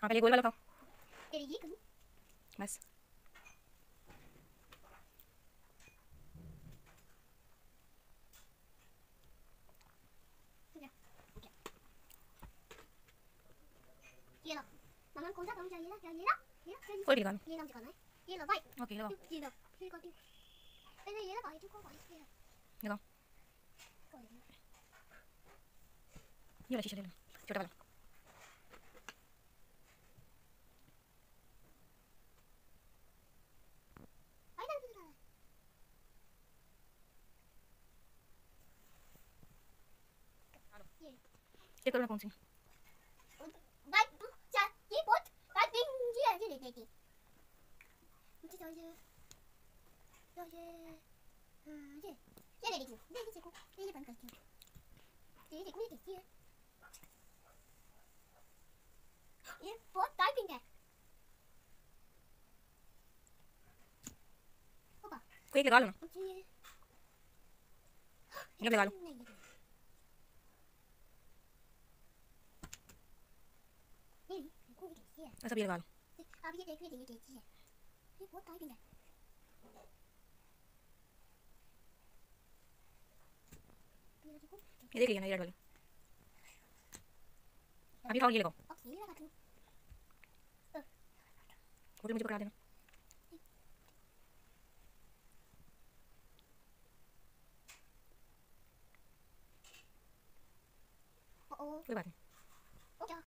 हाँ पहले गोल वाला खाओ तेरे ये करूँ बस। ये लो मामा कौन सा काम चाहिए ना क्या ये ना कोई भी लगा लो। ये नाम दिखाना है ये लो भाई ओके लगाओ ये लो फिर को पहले ये लगाओ तू को भाई ये लगाओ ये वाला शीशा ले लो छोटा वाला। भाई ना दिखा रहा है चेक करो ना कौन सी। भाई तू चल ये बहुत भाई पिंक जी है जी ले लेती मुझे तो ये ये ले देखो ये देखो ये बंद करती हूँ ये देखो ये कैसी है ये बहुत टाइपिंग है ओपा कोई एक लगा लो ना मुझे ये लगा लो। नहीं ये देखो ये कैसी है सब ये लगा लो। अब ये देखो ये कैसी है ये बहुत टाइपिंग है ये देखो ये देख लिया ना ये रेड वाली। अभी खाओ ये लगाओ ओके ये लगा दूँ फोटो मुझे पकड़ा देना। ओ कोई बात नहीं। ओ क्या